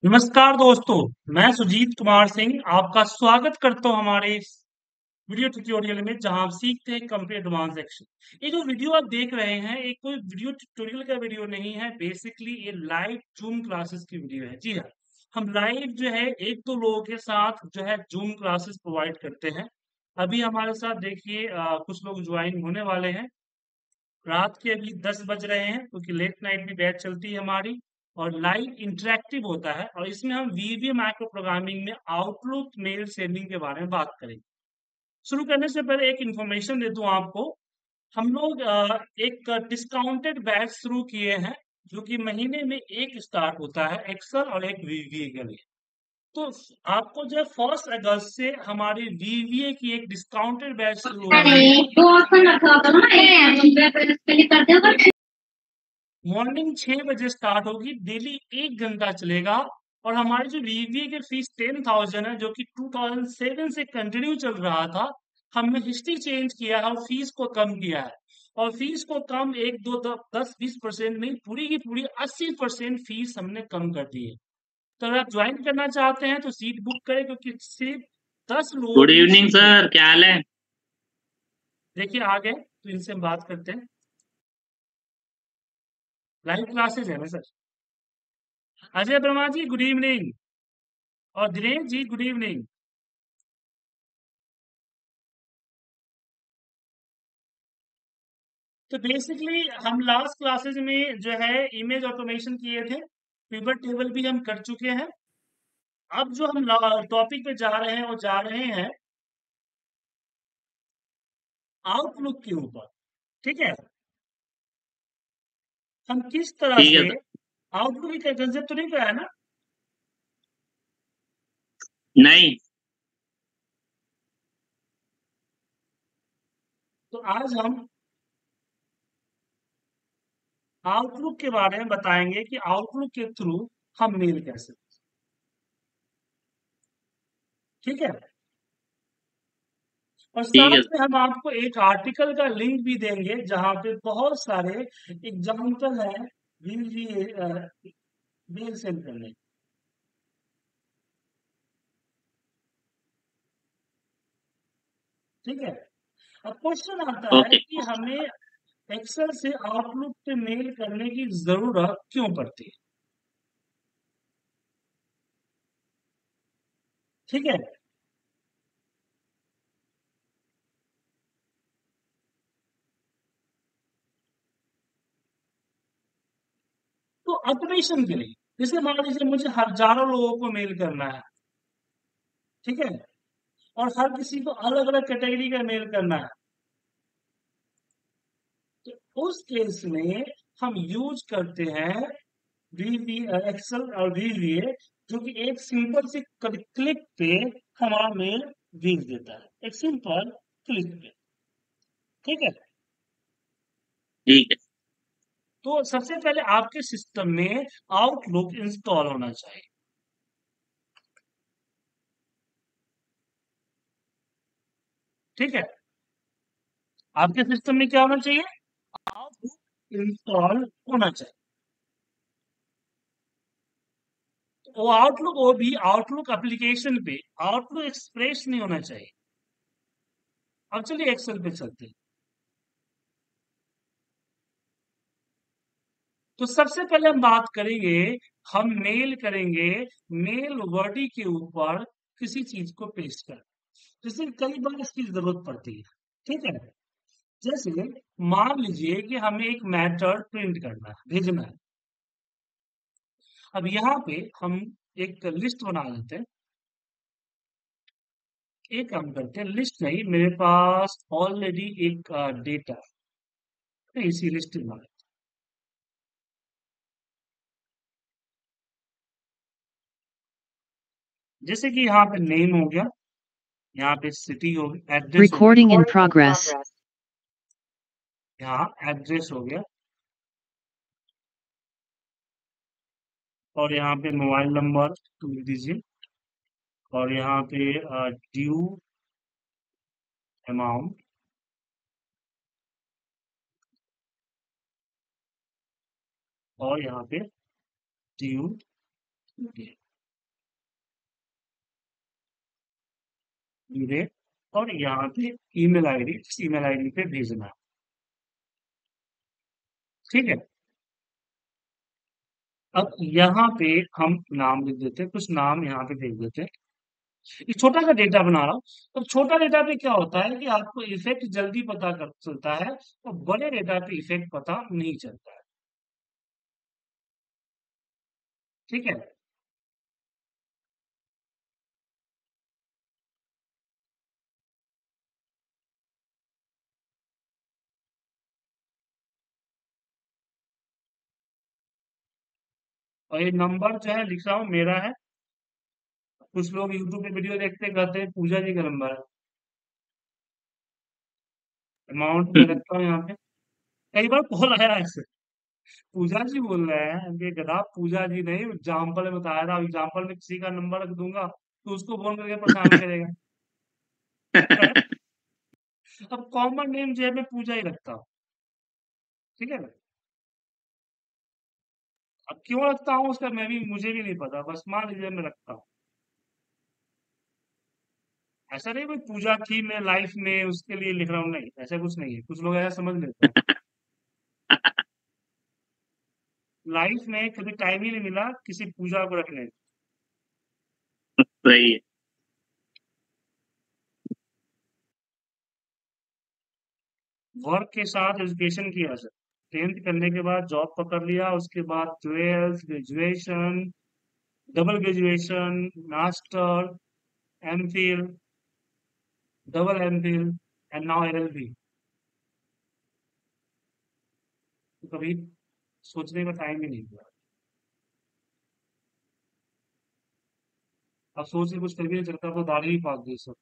नमस्कार दोस्तों, मैं सुजीत कुमार सिंह आपका स्वागत करता हूं हमारे इस वीडियो ट्यूटोरियल में जहां आप सीखते हैं कंप्यूटर एडवांस एक्शन। ये जो वीडियो आप देख रहे हैं ये कोई वीडियो ट्यूटोरियल का वीडियो नहीं है। बेसिकली ये लाइव जूम क्लासेस की वीडियो है। जी हाँ, हम लाइव जो है एक दो लोगों के साथ जो है जूम क्लासेस प्रोवाइड करते हैं। अभी हमारे साथ देखिए कुछ लोग ज्वाइन होने वाले हैं। रात के अभी 10 बज रहे हैं क्योंकि लेट नाइट भी बैच चलती है हमारी और लाइव इंटरेक्टिव होता है और इसमें हम वीबी माइक्रो प्रोग्रामिंग में आउटलुक मेल सेंडिंग के बारे में बात करेंगे। शुरू करने से पहले एक इंफॉर्मेशन दे दूं आपको। हम लोग एक डिस्काउंटेड बैच शुरू किए हैं जो कि महीने में एक स्टार्ट होता है एक्सेल और एक वीवीए के लिए। तो आपको जो है 1 अगस्त से हमारी वीवीए की एक डिस्काउंटेड बैच शुरू हो रही है। मॉर्निंग 6 बजे स्टार्ट होगी, डेली 1 घंटा चलेगा और हमारी जो वीवीए की फीस 10,000 है जो कि 2007 से कंटिन्यू चल रहा था। हमने हिस्ट्री चेंज किया है और फीस को कम किया है और फीस को कम एक दो 10-20% नहीं, पूरी की पूरी 80% फीस हमने कम कर दी है। तो अगर आप ज्वाइन करना चाहते हैं तो सीट बुक करें क्योंकि सिर्फ 10 लोग गुड ही इवनिंग सीट सर, क्या हाल है? देखिए आ गए तो इनसे हम बात करते हैं। लाइव क्लासेज है ना sir. Ajay Verma ji good evening और दिनेश जी गुड इवनिंग। तो बेसिकली हम लास्ट क्लासेज में जो है इमेज ऑटोमेशन किए थे, पिवट टेबल भी हम कर चुके हैं। अब जो हम टॉपिक पे जा रहे हैं वो जा रहे हैं आउटलुक के ऊपर। ठीक है, हम किस तरह ठीक है से सर। आउटलुक का कंसेप्ट तो नहीं कराया ना। नहीं। तो आज हम आउटलुक के बारे में बताएंगे कि आउटलुक के थ्रू हम मेल कैसे। ठीक है, और ठीक है साथ में हम आपको एक आर्टिकल का लिंक भी देंगे जहां पे बहुत सारे एग्जाम्पल है मेल सेंड करने। ठीक है, अब क्वेश्चन आता है ओके। कि हमें एक्सेल से आउटलुक पे मेल करने की जरूरत क्यों पड़ती है। ठीक है, तो ऑटोमेशन के लिए जैसे मान लीजिए मुझे हजारों लोगों को मेल करना है। ठीक है, और हर किसी को अलग अलग कैटेगरी का मेल करना है। तो उस केस में हम यूज करते हैं वीवी एक्सेल और वीवीए जो कि एक सिंपल सी क्लिक पे हमारा मेल भेज देता है, एक सिंपल क्लिक पे। ठीक है, ठीक है। तो सबसे पहले आपके सिस्टम में आउटलुक इंस्टॉल होना चाहिए। ठीक है, आपके सिस्टम में क्या होना चाहिए, आउटलुक इंस्टॉल होना चाहिए। वो आउटलुक वो भी आउटलुक एप्लीकेशन पे, आउटलुक एक्सप्रेस नहीं होना चाहिए। अब चलिए एक्सेल पे चलते हैं। तो सबसे पहले हम बात करेंगे, हम मेल करेंगे मेल बॉडी के ऊपर किसी चीज को पेस्ट कर, जैसे कई बार इसकी जरूरत पड़ती है। ठीक है, जैसे मान लीजिए कि हमें एक मैटर प्रिंट करना है, भेजना है। अब यहाँ पे हम एक लिस्ट बना लेते हैं। एक काम करते हैं, लिस्ट नहीं, मेरे पास ऑलरेडी एक डेटा है, इसी लिस्ट में बना लेते हैं। जैसे कि यहाँ पे नेम हो गया, यहाँ पे सिटी हो गया, एड्रेस हो गया, Recording in progress. यहाँ एड्रेस हो गया और यहाँ पे मोबाइल नंबर लिख दीजिए और यहाँ पे ड्यू अमाउंट और यहाँ पे ड्यू। डायरेक्ट, और यहाँ पे ईमेल आईडी, इस ईमेल आईडी पे भेजना है। ठीक है। अब यहाँ पे हम नाम लिख देते हैं, कुछ नाम यहाँ पे भेज देते हैं। ये छोटा सा डेटा बना रहा हूँ। तो छोटा डेटा पे क्या होता है कि आपको इफेक्ट जल्दी पता कर चलता है, तो बड़े डेटा पे इफेक्ट पता नहीं चलता है। ठीक है। और ये नंबर जो है लिख रहा हूँ मेरा है। कुछ लोग यूट्यूब पे वीडियो देखते कहते हैं पूजा जी का नंबर है। अमाउंट में रखता हूँ यहाँ पे। कई बार कॉल आया है ऐसे, पूजा जी बोल रहे हैं, ये गधा पूजा जी नहीं, एग्जाम्पल में बताया था। एग्जाम्पल में किसी का नंबर रख दूंगा तो उसको फोन करके परेशान करेगा। अब कॉमन नेम जो है मैं पूजा ही रखता हूँ। ठीक है ना। अब क्यों रखता हूँ उसका मैं भी, मुझे भी नहीं पता, बस मान लीजिए मैं रखता हूँ। ऐसा नहीं कोई पूजा थी मैं लाइफ में उसके लिए लिख रहा हूँ, नहीं ऐसा कुछ नहीं है, कुछ लोग ऐसा समझ लेते हैं। लाइफ में कभी टाइम ही नहीं मिला किसी पूजा को रखने का। सही है। वर्क के साथ एजुकेशन किया सर। 10th करने के बाद जॉब पकड़ लिया, उसके बाद 12th graduation, double graduation, master, MPhil, double MPhil, and now LLB. तो कभी सोचने का टाइम ही नहीं हुआ। अब सोच के कुछ कर भी नहीं सकता, तो दाढ़ी ही पाक दी सब।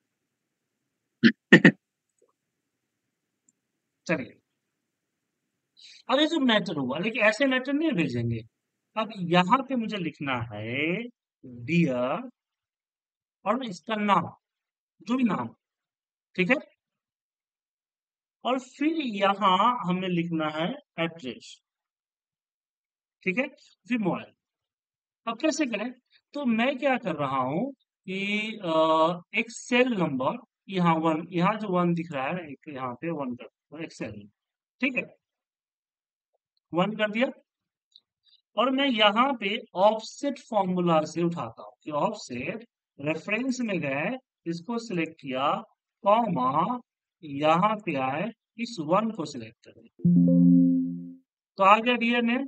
चलिए, अब ये जो मैटर हुआ, लेकिन ऐसे मैटर नहीं भेजेंगे। अब यहाँ पे मुझे लिखना है डियर, और इसका नाम, जो भी नाम। ठीक है। और फिर यहाँ हमें लिखना है एड्रेस। ठीक है। फिर मोबाइल। अब कैसे करें? तो मैं क्या कर रहा हूँ कि एक सेल नंबर, यहाँ वन, यहाँ जो वन दिख रहा है एक यहाँ पे वन कर, एक सेल। ठीक है। वन कर दिया। और मैं यहाँ पे ऑफसेट फॉर्मूला से उठाता हूँ कि ऑफसेट, रेफरेंस में गए, इसको सिलेक्ट किया, कॉमा, यहाँ पे आए, इस वन को सिलेक्ट करें, तो आ गया डियर नेम।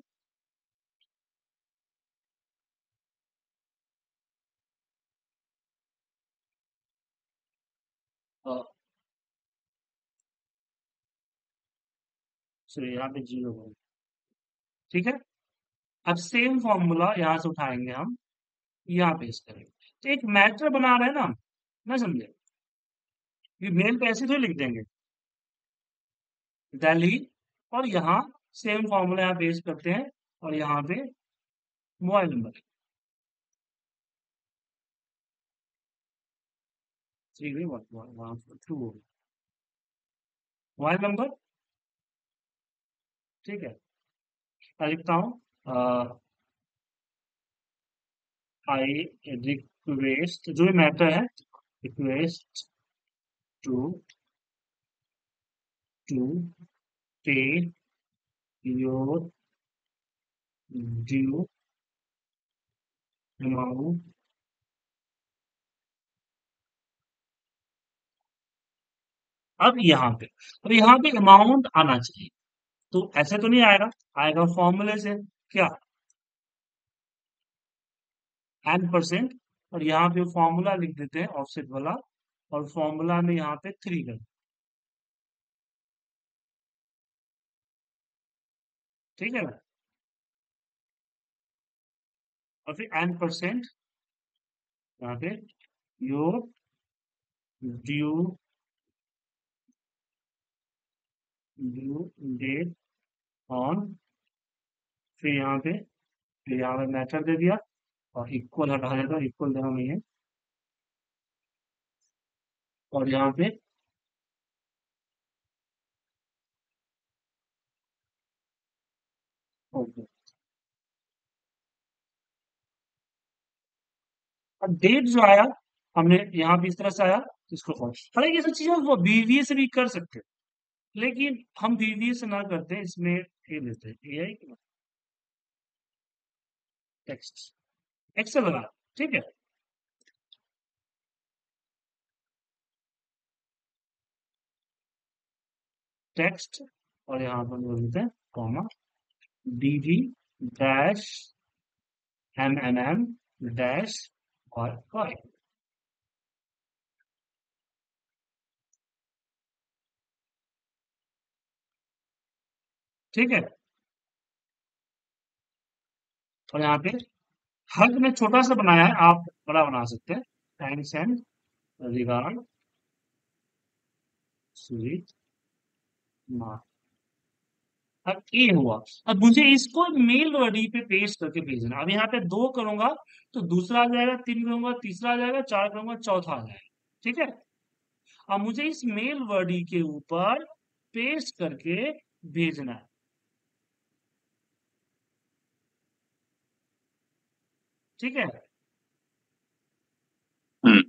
चलिए यहाँ पे जीरो हो। ठीक है। अब सेम फॉर्मूला यहाँ से उठाएंगे हम, यहाँ पेश करेंगे। तो एक मैटर बना रहे हैं ना, ना समझे, ये मेल पे ऐसे तो लिख देंगे दिल्ली, और यहाँ सेम फॉर्मूला यहाँ पेश करते हैं, और यहाँ पे मोबाइल नंबर 3 मोबाइल नंबर। ठीक है। मैं लिखता हूँ आई रिक्वेस्ट, जो भी मैटर है, request to to pay your due amount. अब यहाँ पे अमाउंट आना चाहिए। तो ऐसे तो नहीं आएगा, आएगा फॉर्मूले से। क्या? n%। और यहाँ पे फॉर्मूला लिख देते हैं ऑफसेट वाला, और फॉर्मूला में यहाँ पे 3 कर। ठीक है ना। और फिर n%, यहाँ पे your due due date on, फिर यहाँ पे मैथड दे दिया, और इक्वल हटा देता हूँ, इक्वल देना नहीं है। और यहाँ पे ओके। अब डेट जो आया, हमने यहाँ पे इस तरह से आया, इसको फॉर, हालांकि ये सब चीजें वो बीवीए से भी कर सकते हैं, लेकिन हम बीवीए से ना करते हैं, इसमें ये लेते हैं एआई टेक्स्ट, एक्सेल लगा, ठीक है। टेक्स्ट, और यहाँ पर बोल देते हैं comma DV dash M dash और वाई, ठीक है। और यहाँ पे हर में छोटा सा बनाया है, आप बड़ा बना सकते हैं। थैंक्स एंड रिगार्ड स्वीट माँ। अब ये हुआ, अब मुझे इसको मेल आईडी पे पेस्ट करके भेजना। अब यहाँ पे 2 करूंगा तो दूसरा आ जाएगा, 3 करूंगा तीसरा आ जाएगा, 4 करूंगा चौथा आ जाएगा, ठीक है। अब मुझे इस मेल आईडी के ऊपर पेस्ट करके भेजना है, ठीक है। हम्म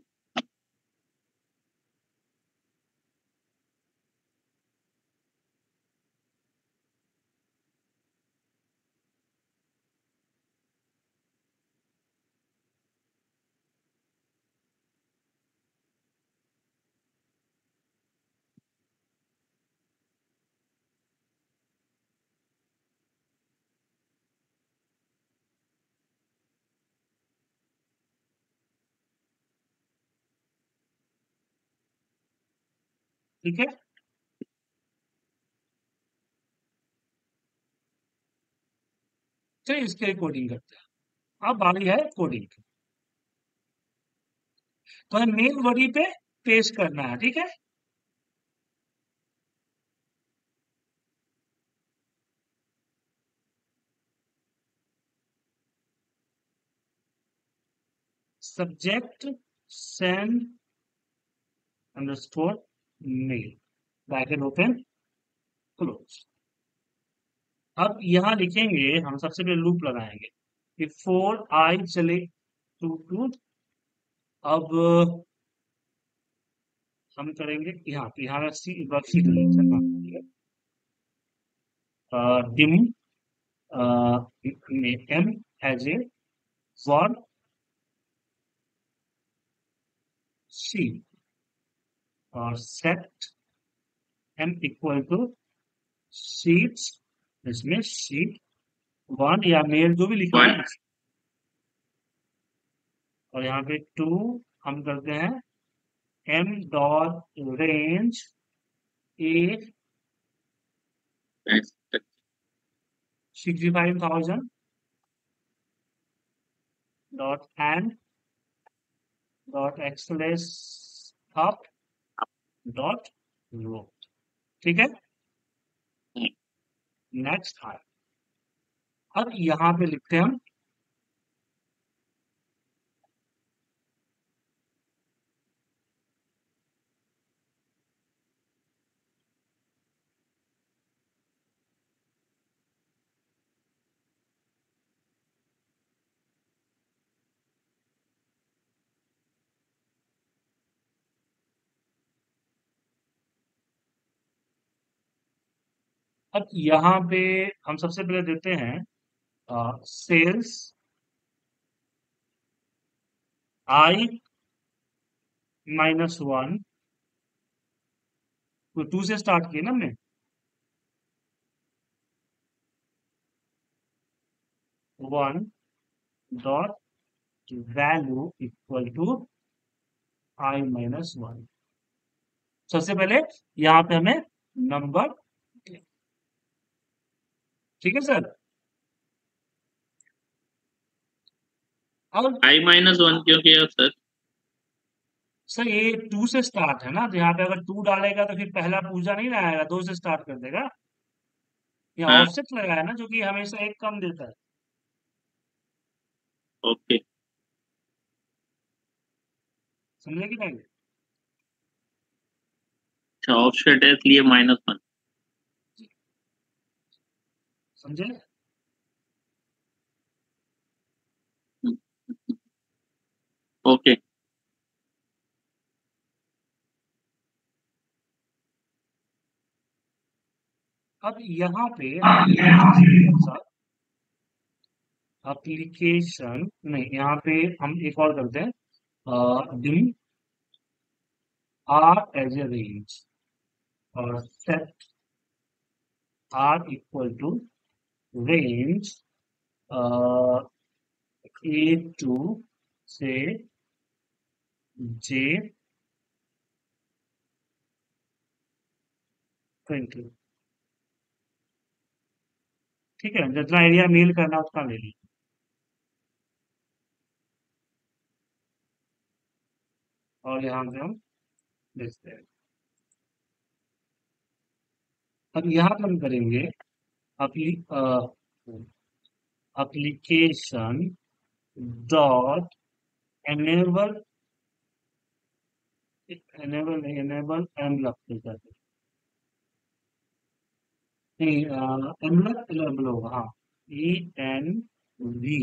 ठीक है, चलिए इसके कोडिंग करते हैं। अब बारी है कोडिंग की। तो हमें मेल आईडी पे पेस्ट करना है, ठीक है। Subject send underscore mail, bracket open close. अब यहाँ लिखेंगे, हम सबसे पहले लूप लगाएंगे कि फोर आई चले टू, अब हम करेंगे यहाँ सी वर्कशीट डिम में M as A one C, और set M equal to sheets, इसमें शीट 1 या मेल जो भी लिखा है वन ना, और यहाँ पे 2 हम करते हैं M dot range A 65,000 dot end dot xl up dot row, ठीक है। नेक्स्ट है, अब यहाँ पे लिखते हैं हम, अब यहाँ पे हम सबसे पहले देते हैं सेल्स आई -1, तो 2 से स्टार्ट किया ना हमने, 1 dot value equal to I-1। सबसे पहले यहाँ पे हमें नंबर, ठीक है सर। अब I-1 क्यों किया सर? सर ये 2 से स्टार्ट है ना, तो यहाँ पे अगर 2 डालेगा तो फिर पहला पूजा नहीं ना आएगा, 2 से स्टार्ट कर देगा। यहाँ हाँ, ऑफसेट लगाया है ना, जो कि हमेशा एक कम देता है, ओके। समझे कि नहीं? अच्छा, ऑफसेट है इसलिए -1। समझे? ओके। अब यहाँ पे हम एप्लीकेशन नहीं, यहाँ पे हम एक और करते हैं, dim r as A range और set r equal to range A2 से J20। ठीक है, जितना एरिया मेल करना उतना ले लीजिए। और यहाँ पे हम देखते हैं। अब यहाँ पे हम करेंगे application dot enable enable unlock करते हैं। नहीं, एनलॉक एनेबल होगा, हाँ, ENV।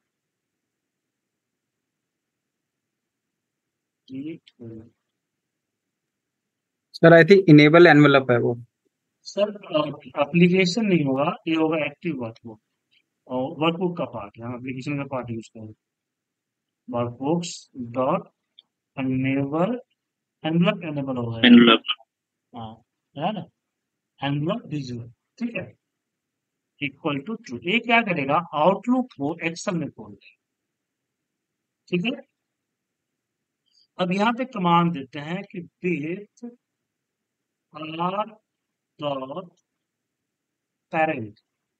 Sir I think enable envelope है वो। सर एप्लीकेशन नहीं होगा, ये होगा एक्टिव वर्कबुक और वर्कबुक का पार्ट है, हम एप्लीकेशन का पार्ट यूज करेंगे। Workbooks dot enable envelope enable होगा यहाँ। एनवलप। हाँ, है ना, एनवलप विजुअल। ठीक है, इक्वल टू ट्रू। ये क्या करेगा, आउटलुक को एक्सेल में खोल देगा। ठीक है, अब यहाँ पे कमांड देते हैं कि with R dot parent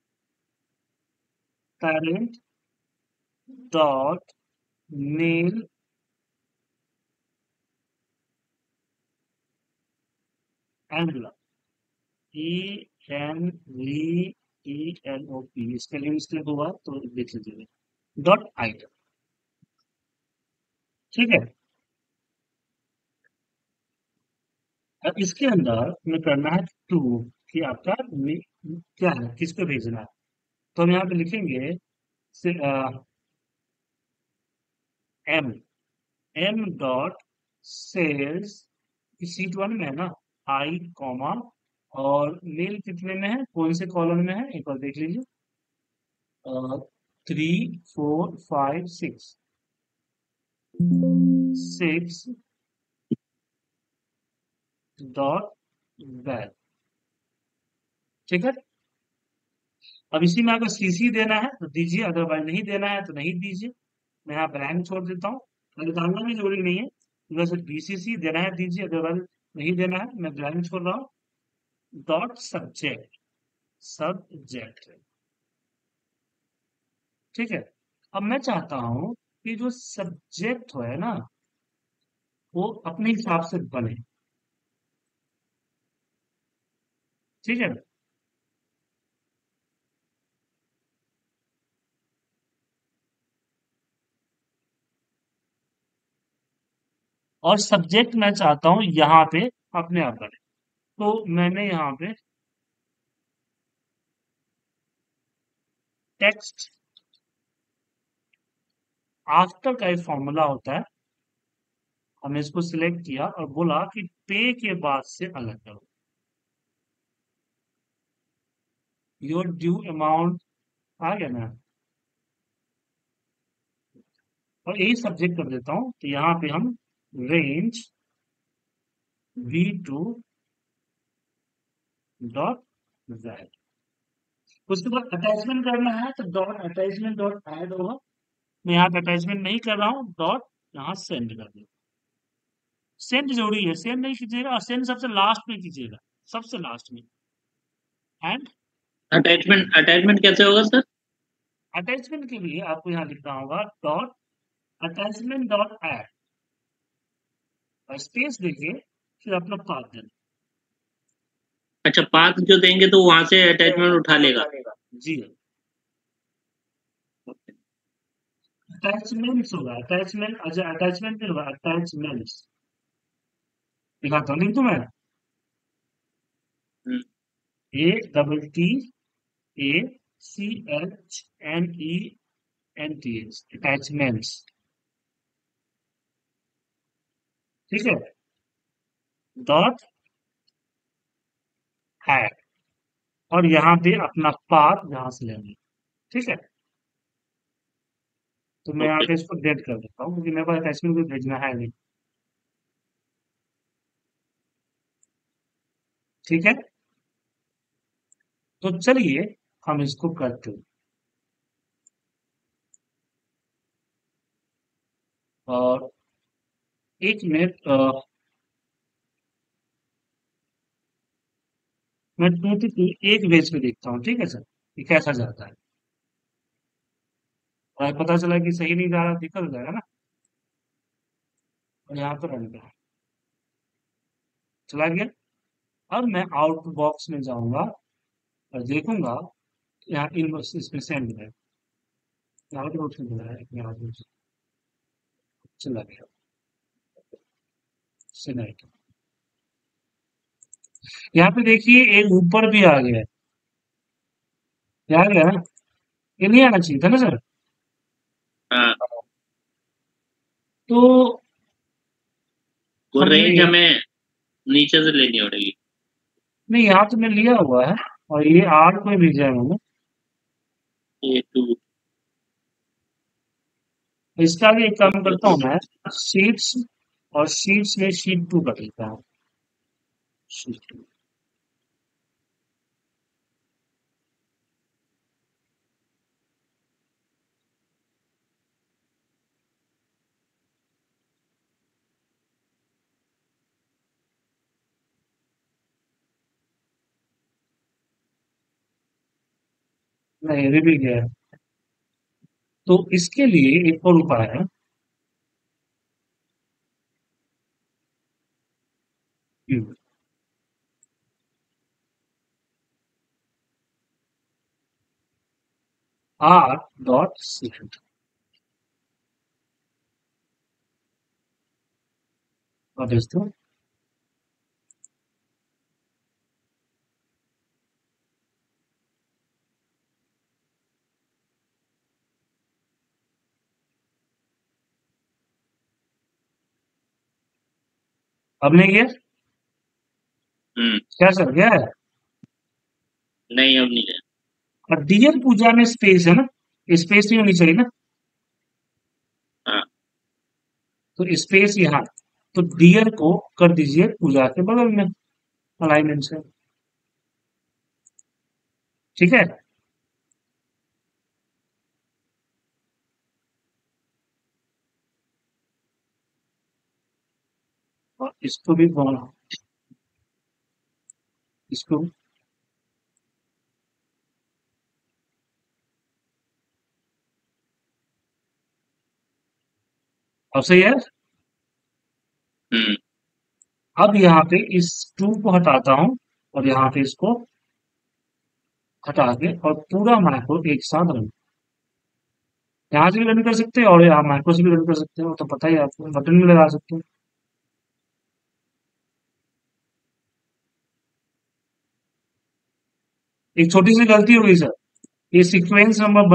parent dot mail envelope ENVELOP, इसके लिए मिस्टेक हुआ तो देख लीजिएगा, डॉट आइटम। ठीक है, अब इसके अंदर हमें करना है टू कि आपका क्या है, किसको भेजना है। तो हम यहाँ पे लिखेंगे M M dot cells, sheet one में है ना, आई कॉमा, और मेल कितने में है, कौन से कॉलम में है, एक बार देख लीजिए, 3 4 5 6 6 डॉट वेल। ठीक है, अब इसी में अगर सीसी देना है तो दीजिए, अदरवाइज नहीं देना है तो नहीं दीजिए। मैं यहाँ ब्लैंक छोड़ देता हूँ, डालना भी जरूरी नहीं है, अगर सिर्फ बीसीसी देना है दीजिए, अदरवाइज नहीं देना है, मैं ब्लैंक छोड़ रहा हूँ। Dot subject subject. ठीक है, अब मैं चाहता हूँ कि जो सब्जेक्ट है ना, वो अपने हिसाब से बने। ठीक है, और सब्जेक्ट मैं चाहता हूँ यहाँ पे अपने आप बने। तो मैंने यहाँ पे टेक्स्ट आफ्टर का एक फॉर्मूला होता है, हमने इसको सिलेक्ट किया और बोला कि पे के बाद से अलग करो, योर ड्यू अमाउंट आ गया ना, और यही सब्जेक्ट कर देता हूँ। तो यहाँ पे हम रेंज V2 डॉट जेड, उसके बाद अटैचमेंट करना है तो डॉट अटैचमेंट डॉट ऐड होगा। मैं यहाँ पे अटैचमेंट नहीं कर रहा हूँ, डॉट यहाँ सेंड कर दिया। सेंड जरूरी है, सेंड नहीं कीजिएगा, और सेंड सबसे लास्ट में कीजिएगा, सबसे लास्ट में। एंड अटैचमेंट कैसे होगा सर? अटैचमेंट के लिए आपको यहाँ लिखना होगा डॉट अटैचमेंट डॉट ऐड, और स्पेस देके फिर अपना पाथ देना। अच्छा, पाथ जो देंगे तो वहां से अटैचमेंट उठा लेगा। जी, अटैचमेंट्स होगा, अटैचमेंट, अच्छा अटैचमेंट नहीं होगा, अटैचमेंट्स दिखाता हूँ, लिख दूं मैं, हम्म, ATTACHMENTS, अटैचमेंट्स। ठीक है, डॉट ऐड, और यहाँ पे अपना पाथ यहाँ से लेंगे। ठीक है, तो मैं यहाँ ओके। पे इसको डेट कर देता हूँ क्योंकि मेरे पास अटैचमेंट भी भेजना है नहीं। ठीक है, तो चलिए हम इसको करते हैं। और एक मिनट, मैं 2 एक भेज पे देखता हूँ। ठीक है सर, ये कैसा जाता है। और पता चला कि सही नहीं जा रहा, दिक्कत हो जाएगा ना। और यहाँ पर रन गया, चला गया। अब मैं आउट बॉक्स में जाऊंगा और देखूंगा यहाँ इनवर्स इसमें सेंड है, यहाँ पर ऑप्शन मिला है, यहाँ पे चला गया सेलेक्ट। यहाँ पे देखिए एक ऊपर भी आ गया है, ये आ गया ना, ये नहीं आना चाहिए था ना सर। हाँ, तो वो हमने रेंज हमें नीचे से लेनी पड़ेगी। नहीं, यहाँ तो मैं लिया हुआ है और ये 8 में भेजा है मैंने। ये टू। इसका भी एक काम ओके करता हूँ ओके। मैं, शीट्स और शीट्स में शीट 2 कर लेता हूँ। शीट 2 नहीं, ये भी गया है। तो इसके लिए एक और उपाय है। आर डॉट शीट और दोस्तों अब नहीं गया, हम्म। क्या सर गया है। नहीं, अब नहीं है। और डियर पूजा में स्पेस है ना, स्पेस नहीं होनी चाहिए ना, हाँ। तो स्पेस यहाँ, तो डियर को कर दीजिए पूजा के बगल में अलाइनमेंट से। ठीक है, और इसको भी बोला, इसको अब सही है। हम्म। अब यहाँ पे इस 2 को हटाता हूँ और यहाँ पे इसको हटा के और पूरा मैक्रो एक साथ रन, यहाँ से भी रन कर सकते हैं और यहाँ मैक्रो से भी रन कर सकते हो, तो पता ही है आपको, बटन भी लगा सकते हो। एक छोटी सी गलती हो गई सर, ये सीक्वेंस नंबर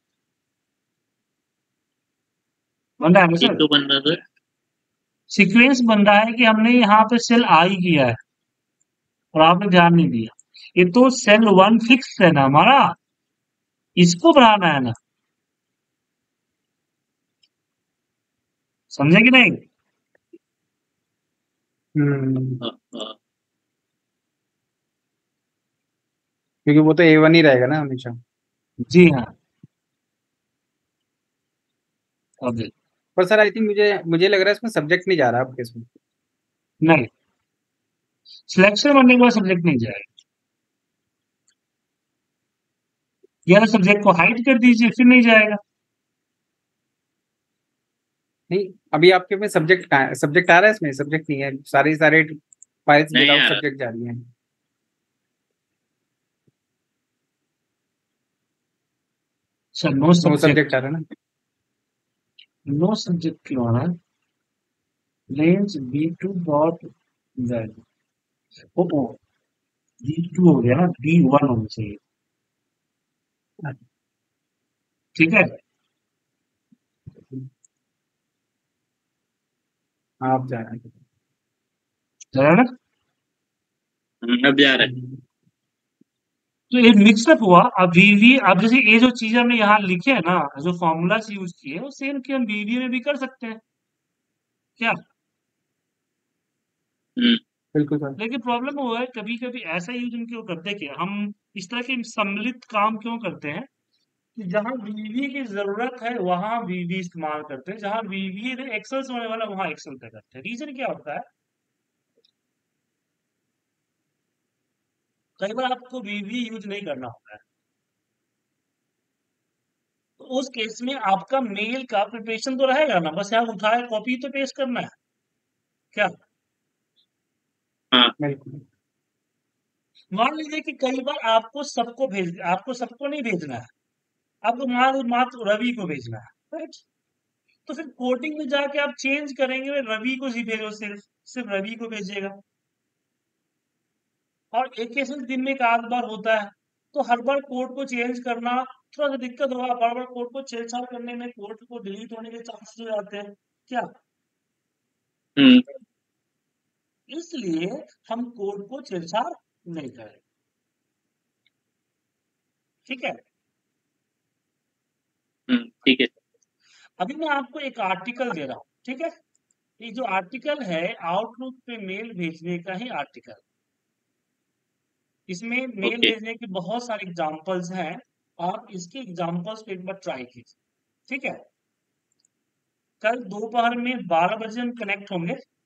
बन रहा है ना ये सर। क्यों बन रहा था? सीक्वेंस बन रहा है कि हमने यहाँ पे सेल आई किया है और आपने ध्यान नहीं दिया। ये तो सेल 1 फिक्स है ना हमारा, इसको बढ़ाना है ना, समझे कि नहीं। हम्म, हाँ हाँ। क्योंकि वो तो A1 ही रहेगा ना हमेशा। जी हाँ, अब देखो। पर सर आई थिंक मुझे मुझे लग रहा है इसमें सब्जेक्ट नहीं जा रहा आपके इसमें। नहीं, सिलेक्शन बनने के बाद सब्जेक्ट नहीं जाएगा, या सब्जेक्ट को हाइड कर दीजिए फिर नहीं जाएगा। नहीं, अभी आपके में सब्जेक्ट कहाँ है? सब्जेक्ट आ रहा है इसमें? सब्जेक्ट नहीं है, सारे सारे फाइल्स नहीं विदाउट आ रहा। सब्जेक्ट जा रही हैं। Sir no no subject subject, आ रहा है ना। नो सब्जेक्ट क्यों आ रहा है। लेंस B2 डॉट वैल्यू, ओ B2 हो गया ना, B1 होना चाहिए। ठीक है, आप जा रहे जरा ना। अब जा रहा है। हैं। तो ये मिक्सअप हुआ। अब वीवी, अब जैसे ये जो चीज हमने यहाँ लिखे है ना, जो फॉर्मूलाज यूज किए वो सेम कि हम वीवी में भी कर सकते हैं क्या। हम्म, बिल्कुल सर। लेकिन प्रॉब्लम हुआ है कभी कभी ऐसा यूज हम क्यों करते हैं कि हम इस तरह के सम्मिलित काम क्यों करते हैं कि जहां वीवी की जरूरत है वहां वीवी इस्तेमाल करते हैं, जहां वीवी एक्सेल से होने वाला वहां एक्सेल पे करते हैं। रीजन क्या होता है, कई बार आपको वीवी यूज नहीं करना होता है, तो उस केस में आपका मेल का प्रिपरेशन तो रहेगा ना, बस यहाँ उठाए कॉपी तो पेस्ट करना है क्या। हाँ। बिल्कुल। मान लीजिए कि कई बार आपको सबको नहीं भेजना है, आपको मात्र रवि को भेजना है, राइट। तो फिर कोडिंग में जाके आप चेंज करेंगे, रवि को ही भेजो, सिर्फ सिर्फ रवि को भेजिएगा। और एक केसेस दिन में एक आध बार होता है, तो हर बार कोड को चेंज करना थोड़ा सा दिक्कत होगा, बार बार कोड को छेड़छाड़ करने में कोड को डिलीट होने के चांसेस हो जाते हैं क्या। हम्म, इसलिए हम कोड को छेड़छाड़ नहीं करें, ठीक है। ठीक है। अभी मैं आपको एक आर्टिकल दे रहा हूँ, ठीक है। ये जो आर्टिकल है आउटलुक पे मेल भेजने का ही आर्टिकल, इसमें मेल ओके। भेजने के बहुत सारे एग्जांपल्स हैं। आप इसके एग्जांपल्स को एक बार ट्राई कीजिए, ठीक है। कल दोपहर में 12 बजे हम कनेक्ट होंगे।